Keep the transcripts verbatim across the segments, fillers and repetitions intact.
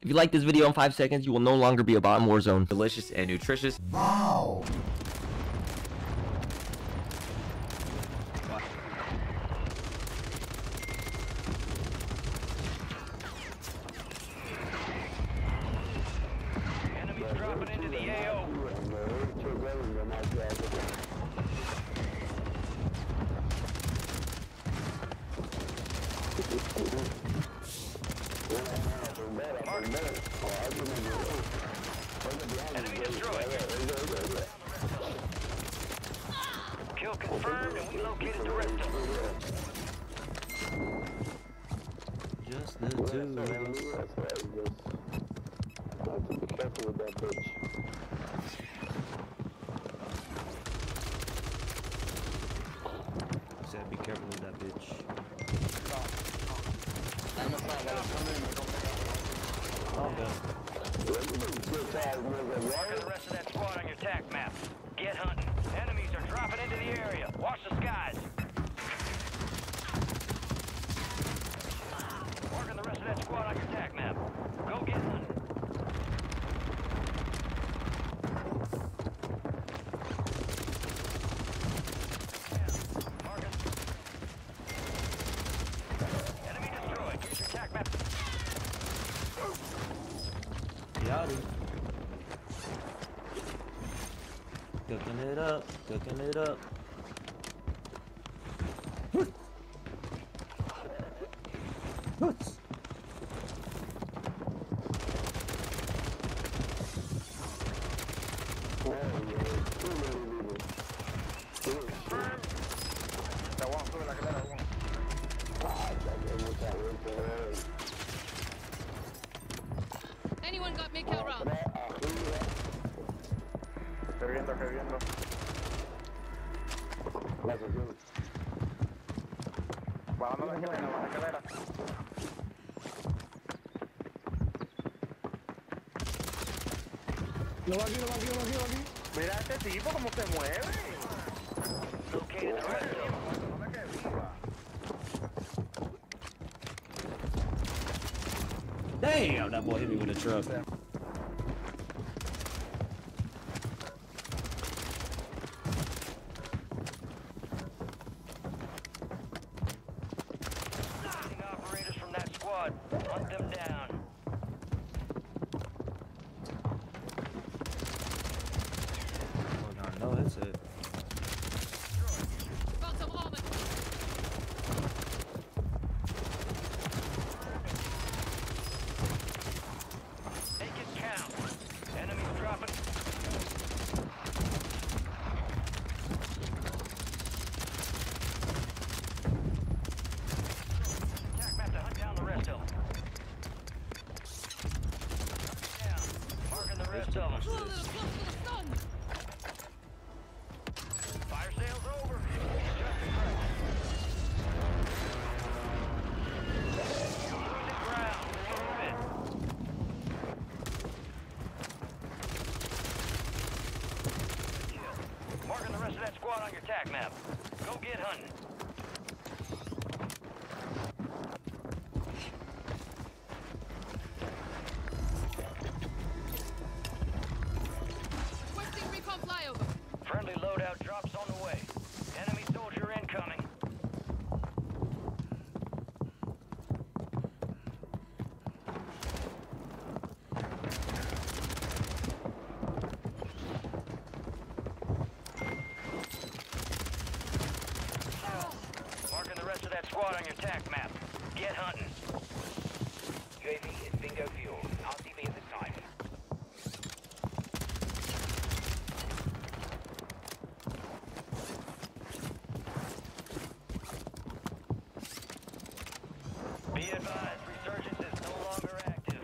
If you like this video in five seconds, you will no longer be a bot in Warzone. Delicious and nutritious. Wow. Enemies dropping into the A O. Enemy destroyed. Kill confirmed, and we located the rest of them. Just the two of us. I have to be careful with that bitch. Said be careful with that bitch. Mark the rest of that squad on your tac map. Get hunting. Enemies are dropping into the area. Watch the skies. Marking the rest of that squad on your tac map. Go get hunting. Marking. Enemy destroyed. Use your tac map. Yachty. Cooking it up, cooking it up. Anyone got make out round? Reviendo, reviendo. Bajando la escalera, baja la escalera. Lo va aquí, lo va aquí, lo va aquí, lo va aquí. Mira este tipo cómo se mueve. Located the rest of them. Damn, that boy hit me with a truck. Operators from that squad. Hunt them down. Oh no, no, that's it. Found some armor. Make it count. Enemies dropping. Attack map to hunt down the rest of them. Down. Marking the rest of them. Ooh, a little close to the sun. Fire sales over. Just losing ground. Move it. Marking the rest of that squad on your tac map. Go get hunting. Requesting recon flyover. Friendly loadout drops on the way. Enemy soldier incoming. Marking the rest of that squad on your tac map. Get hunting. U A V is bingo fuel. R T B at this time. Be advised, resurgence is no longer active.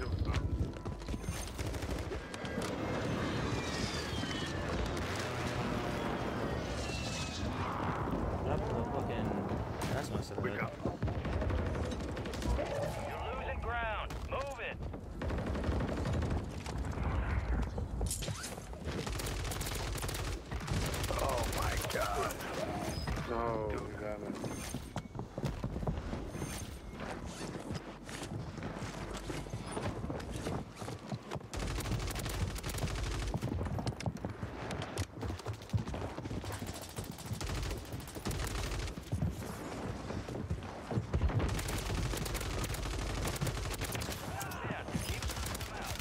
What happened to the fucking... That's nice of the head. You're losing ground. Move it. Oh my god. No, we got it. Yeah, keep them out.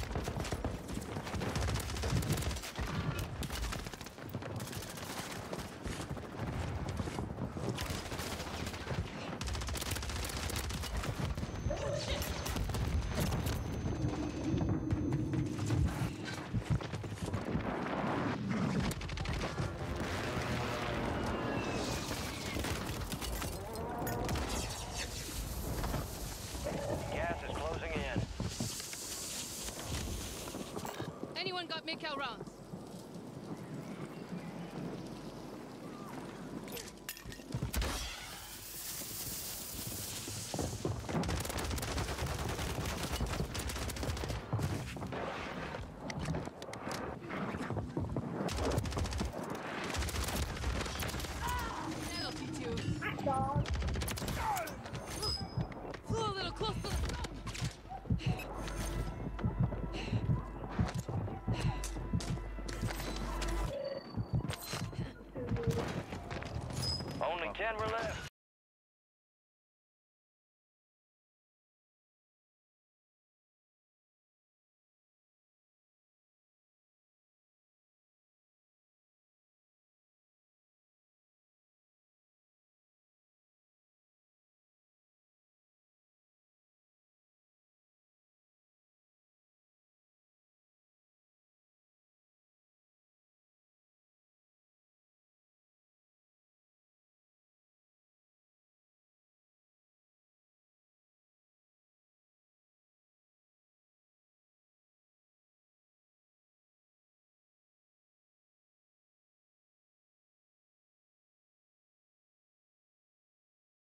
Gas is closing in. Anyone got mid-cal rounds? That'll teach you. Flew a little close to the sun. Only ten were left.